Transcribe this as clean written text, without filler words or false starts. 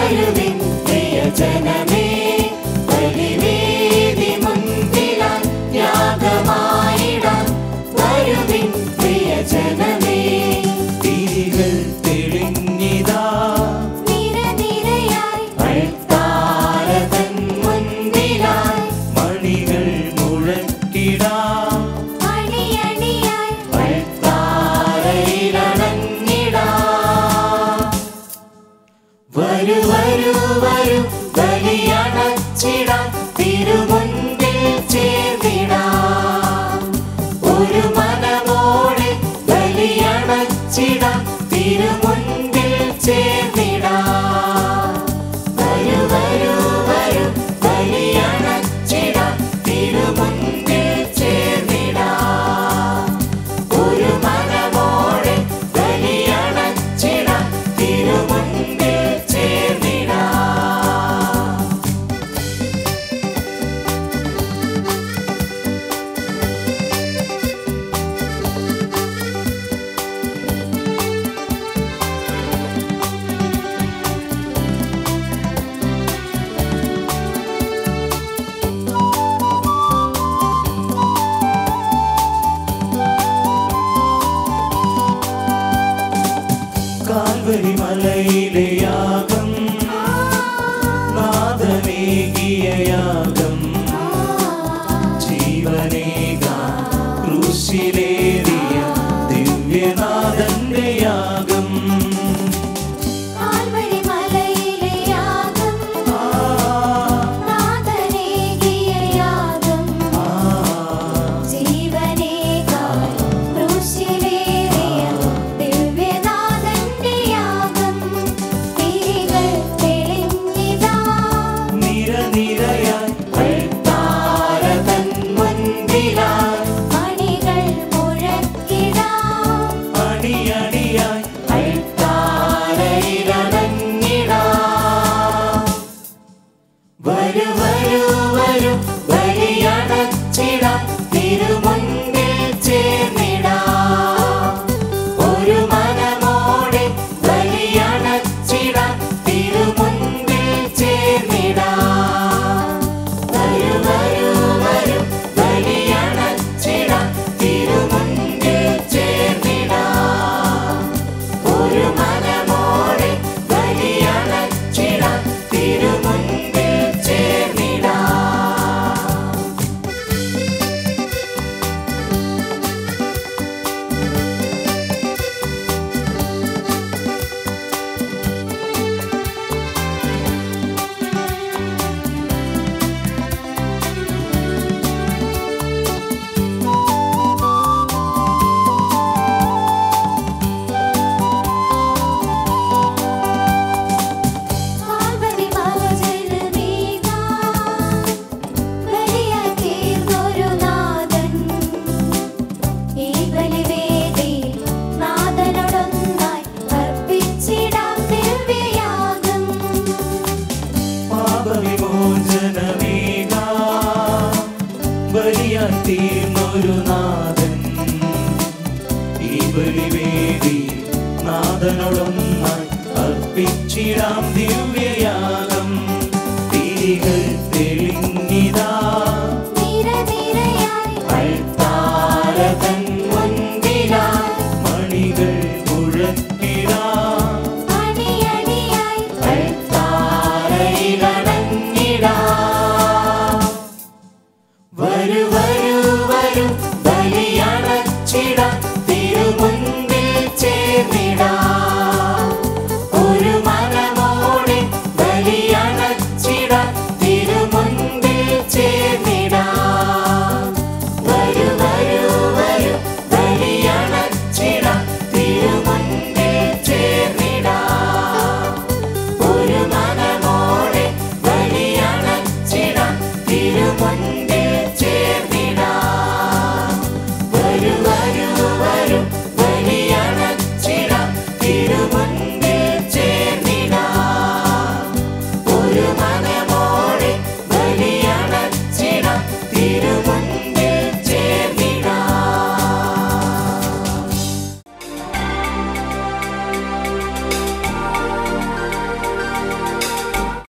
വരുവിൻ പ്രിയജനമേ ബലിവേദി മുൻപിലായി യാഗമായിടാം വരുവിൻ പ്രിയജനമേ തിരികൾ തെളിഞ്ഞിതാ നിരനിരയായി അൾത്താരതൻ മുൻപിലായി മണികൾ മുഴക്കിടാം അണിയണിയായി അൾത്താരയിലണഞ്ഞിടാം വരൂ വരൂ വരൂ ബലിയണച്ചിടാം തിരുമുൻപിൽ ചേർന്നിടാം ഒരു മനമോടെ ബലിയണച്ചിടാം തിരുമുൻപിൽ ചേർന്നിടാം വരൂ വരൂ വരൂ ബലിയണച്ചിടാം തിരുമുൻപിൽ ചേർന്നിടാം ഒരു മനമോടെ ബലിയണച്ചിടാം തിരുമുൻപിൽ ചേർന്നിടാം കാൽവരി മലയിലെ യാഗം നാഥനേകിയ യാഗം ജീവനേകാൻ ക്രൂശിലേറിയ ദിവ്യനാഥന്റെ യാഗം കാൽവരി മലയിലെ യാഗം നാഥനേകിയ യാഗം ജീവനേകാൻ ക്രൂശിലേറിയ ദിവ്യനാഥന്റെ യാഗം തിരികൾ തെളിഞ്ഞിതാ നിരനിരയായി അൾത്താരതൻ മുൻപിലായി മണികൾ മുഴക്കിടാം അണിയണിയായി അൾത്താരയിലണഞ്ഞിടാം വരൂ വരൂ വരൂ ബലിയണച്ചിടാം തിരുമുൻപിൽ ചേർന്നിടാം ഒരു മനമോടെ ബലിയണച്ചിടാം തിരുമുൻപിൽ ചേർന്നിടാം വരൂ വരൂ വരൂ ബലിയണച്ചിടാം തിരുമുൻപിൽ ചേർന്നിടാം ഒരു മനമോടെ ബലിയണച്ചിടാം തിരുമുൻപിൽ ചേർന്നിടാം കാൽവരി മലജനമേകാൻ ബലിയായി തീർന്നൊരു നാഥൻ ഈ ബലിവേദിയിൽ നാഥനോടൊന്നായി അർപ്പിച്ചിടാം ദിവ്യയാഗം പാപവിമോചനമേകാൻ ബലിയായി തീർന്നൊരു നാഥൻ ഈ ബലിവേദി നാഥനോടൊന്നായി അർപ്പിച്ചിടാം ദിവ്യ